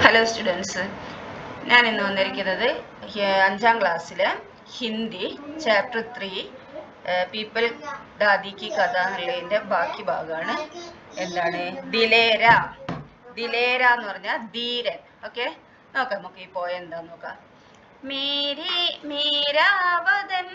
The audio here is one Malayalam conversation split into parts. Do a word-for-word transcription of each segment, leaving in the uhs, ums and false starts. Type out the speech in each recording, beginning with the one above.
ഹലോ സ്റ്റുഡൻസ്, ഞാൻ ഇന്ന് വന്നിരിക്കുന്നത് അഞ്ചാം ക്ലാസ്സിലെ ഹിന്ദി ചാപ്റ്റർ ത്രീ പീപ്പിൾ ദാദി കി കഥ എന്നുള്ളതിൻ്റെ ബാക്കി ഭാഗമാണ്. എന്താണ് ദിലേര? ദിലേര എന്ന് പറഞ്ഞാൽ ധീരൻ. ഓക്കെ, നോക്കാം നമുക്ക് ഈ പോയ എന്താന്ന് നോക്കാം. മേരി മേരാ വദൻ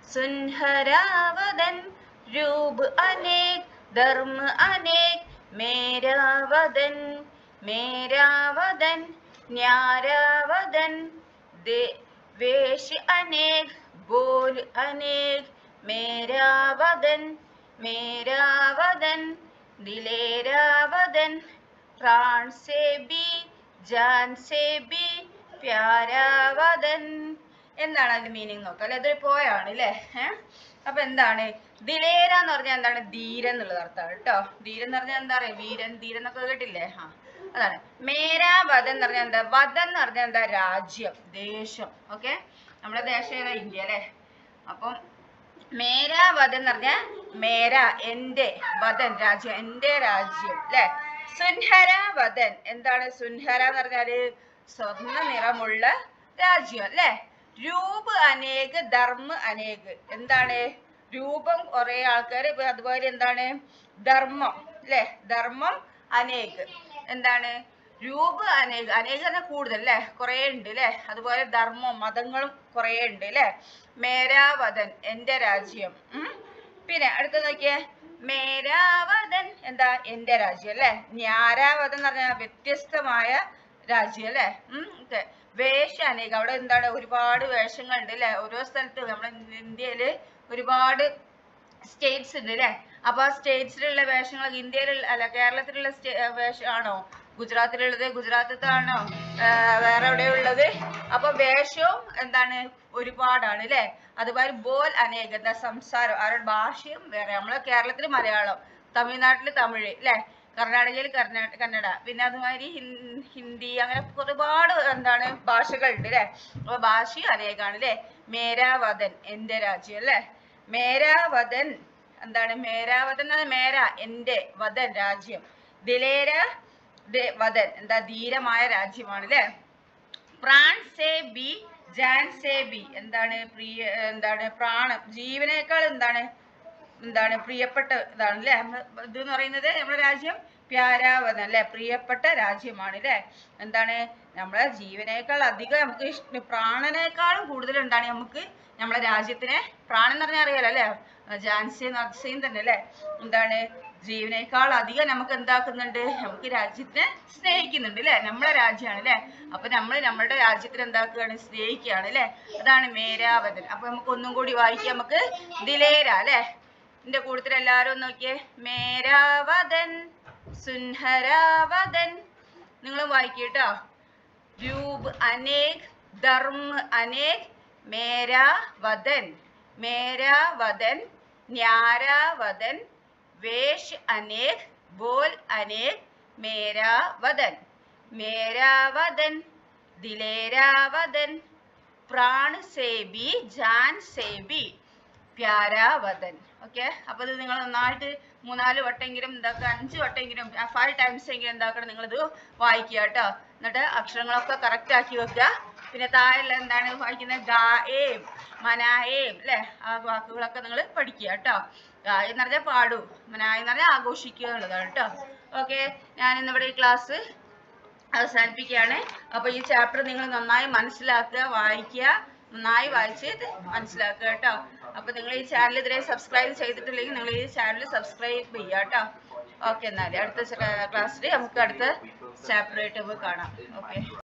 സുൻഹരാ വദൻ രൂപ് അനേക് ധർമ്മ അനേക് മേരാ വദൻ मेरा वदन न्यारा वदन दे वेश अनेक बोल अनेक मेरा वदन मेरा वदन दिलेरा वदन प्राण से भी जान से भी प्यारा वदन. എന്താണ് അതിന്റെ മീനിങ് നോക്കാം അല്ലെ. അതൊരു പോയാണ് അല്ലേ. ഏഹ് അപ്പൊ എന്താണ് ദിലേര എന്ന് പറഞ്ഞാൽ എന്താണ്? ധീരൻ എന്നുള്ളത് അർത്ഥമാണ് കേട്ടോ. ധീരൻ എന്ന് പറഞ്ഞാൽ എന്താ പറയാ, വീരൻ ധീരൻ എന്നൊക്കെ കേട്ടില്ലേ? ആ അതാണ്. മേരാ വദൻ എന്ന് പറഞ്ഞാൽ എന്താ? വദൻ എന്ന് പറഞ്ഞാൽ എന്താ? രാജ്യം, ദേശം. ഓക്കെ, നമ്മുടെ ദേശം ഏതാ? ഇന്ത്യ അല്ലെ. അപ്പം മേരാ വദൻ എന്ന് പറഞ്ഞാൽ മേരാ എന്റെ, വദൻ രാജ്യം, എന്റെ രാജ്യം അല്ലെ. സുൻഹര വദൻ എന്താണ്? സുൻഹര എന്ന് പറഞ്ഞാല് സ്വർണ്ണ നിറമുള്ള രാജ്യം അല്ലെ. രൂപ് അനേക് ധർമ്മ അനേക് എന്താണ്? രൂപം കുറെ ആൾക്കാർ, അതുപോലെ എന്താണ്? ധർമ്മം അല്ലെ. ധർമ്മം അനേക് എന്താണ്? രൂപ് അനേക്, അനേക് പറഞ്ഞാൽ കൂടുതൽ അല്ലെ, കുറെ ഉണ്ട് അല്ലെ. അതുപോലെ ധർമ്മം, മതങ്ങളും കുറെ ഉണ്ട് അല്ലെ. മേരാവദൻ എന്റെ രാജ്യം. ഉം പിന്നെ അടുത്ത നോക്കിയേ, മേരാവദൻ എന്താ? എന്റെ രാജ്യം അല്ലെ. ന്യാരാവദൻ എന്ന് പറഞ്ഞാൽ വ്യത്യസ്തമായ രാജ്യം അല്ലെ. ഉം ഓക്കെ. വേഷ അനേകം, അവിടെ എന്താണ്? ഒരുപാട് വേഷങ്ങൾ ഉണ്ട് അല്ലെ. ഓരോ സ്ഥലത്തും നമ്മുടെ ഇന്ത്യയില് ഒരുപാട് സ്റ്റേറ്റ്സ് ഉണ്ട് അല്ലെ. അപ്പൊ ആ സ്റ്റേറ്റ്സിലുള്ള വേഷങ്ങൾ ഇന്ത്യയിലുള്ള അല്ല കേരളത്തിലുള്ള വേഷമാണോ? ഗുജറാത്തിലുള്ളത് ഗുജറാത്തിലാണോ? വേറെ എവിടെയുള്ളത്? അപ്പൊ വേഷവും എന്താണ്? ഒരുപാടാണ് അല്ലെ. അതുപോലെ ബോൽ അനേകം എന്താ? സംസാരം, അവരുടെ ഭാഷയും വേറെ. നമ്മളെ കേരളത്തിൽ മലയാളം, തമിഴ്നാട്ടില് തമിഴ് അല്ലെ, കർണാടകയിൽ കർണാ കന്നഡ, പിന്നെ അതുമാതിരി ഹിന്ദി, അങ്ങനെ ഒരുപാട് എന്താണ് ഭാഷകളുണ്ട് അല്ലെ. അപ്പൊ ഭാഷയും അനേകാണ് അല്ലെ. മേരാവദൻ എന്റെ രാജ്യം അല്ലെ. മേരാവദൻ എന്താണ്? മേരാവദൻ മേര എന്റെ, വദൻ രാജ്യം, ദിലേര വദൻ എന്താ? ധീരമായ രാജ്യമാണ് അല്ലെ. പ്രാൺ സേ ബി ജാൻ സേ ബി എന്താണ്? പ്രിയ എന്താണ്? പ്രാണം, ജീവനേക്കാൾ എന്താണ്? എന്താണ്? പ്രിയപ്പെട്ട ഇതാണ് അല്ലെ. ഇത് എന്ന് പറയുന്നത് നമ്മുടെ രാജ്യം പ്യാരാവദൻ അല്ലെ, പ്രിയപ്പെട്ട രാജ്യമാണ് അല്ലെ. എന്താണ്? നമ്മളെ ജീവനേക്കാൾ അധികം നമുക്ക് ഇഷ്ട, പ്രാണനേക്കാളും കൂടുതൽ എന്താണ് നമുക്ക് നമ്മളെ രാജ്യത്തിനെ? പ്രാണൻ എന്ന് പറഞ്ഞാൽ അറിയാലോ അല്ലെ, ജാൻസിയും നർസയും തന്നെ അല്ലെ. എന്താണ്? ജീവനേക്കാൾ അധികം നമുക്ക് എന്താക്കുന്നുണ്ട്? നമുക്ക് രാജ്യത്തിനെ സ്നേഹിക്കുന്നുണ്ട് അല്ലെ. നമ്മളെ രാജ്യമാണ് അല്ലെ. അപ്പൊ നമ്മൾ നമ്മളുടെ രാജ്യത്തിനെ എന്താക്കുകയാണ്? സ്നേഹിക്കുകയാണ് അല്ലെ. അതാണ് മേരാവദൻ. അപ്പൊ നമുക്ക് ഒന്നും കൂടി വായിക്കാം. നമുക്ക് ദിലേര അല്ലെ. എന്റെ കൂട്ടത്തിൽ എല്ലാരും നോക്കിയേ. മേരാവദൻ സുൻഹരാവദൻ. നിങ്ങളും വായിക്കട്ടോ. രൂപ് അനേക് ധർമ്മ അനേക് മേരാ വദൻ മേരാ വദൻ ന്യാരാ വദൻ വേഷ് അനേക് ബോൽ അനേക് മേരാ വദൻ മേരാ വദൻ ദിലേരാ വദൻ പ്രാൺ സേബി ജാൻ സേബി പ്യാരാ വദൻ. ഓക്കെ, അപ്പൊ ഇത് നിങ്ങൾ നന്നായിട്ട് മൂന്നാല് വട്ടെങ്കിലും എന്താക്കുക, അഞ്ച് വട്ടെങ്കിലും, ഫൈവ് ടൈംസ് എങ്കിലും എന്താക്കണം, നിങ്ങളിത് വായിക്കുക കേട്ടോ. എന്നിട്ട് അക്ഷരങ്ങളൊക്കെ കറക്റ്റ് ആക്കി വെക്കുക. പിന്നെ താഴെയുള്ള എന്താണ് വായിക്കുന്നത്? ഗായേം മനായേം അല്ലെ. ആ വാക്കുകളൊക്കെ നിങ്ങൾ പഠിക്കുക കേട്ടോ. ഗായ എന്ന് പറഞ്ഞാൽ പാടൂ, മനായ എന്ന് പറഞ്ഞാൽ ആഘോഷിക്കുക എന്നുള്ളതാണ് കേട്ടോ. ഓക്കെ, ഞാൻ ഇന്നിവിടെ ഈ ക്ലാസ് അവസാനിപ്പിക്കുകയാണ്. അപ്പൊ ഈ ചാപ്റ്റർ നിങ്ങൾ നന്നായി മനസ്സിലാക്കുക, വായിക്കുക, നന്നായി വായിച്ച് മനസ്സിലാക്കുക കേട്ടോ. അപ്പൊ നിങ്ങൾ ഈ ചാനൽ ഇതുവരെ സബ്സ്ക്രൈബ് ചെയ്തിട്ടില്ലെങ്കിൽ നിങ്ങൾ ഈ ചാനൽ സബ്സ്ക്രൈബ് ചെയ്യുക കേട്ടോ. ഓക്കെ, എന്നാൽ അടുത്ത ക്ലാസ്സിൽ നമുക്ക് അടുത്ത ചാപ്റ്റർ ആയിട്ട് നമുക്ക് കാണാം. ഓക്കെ.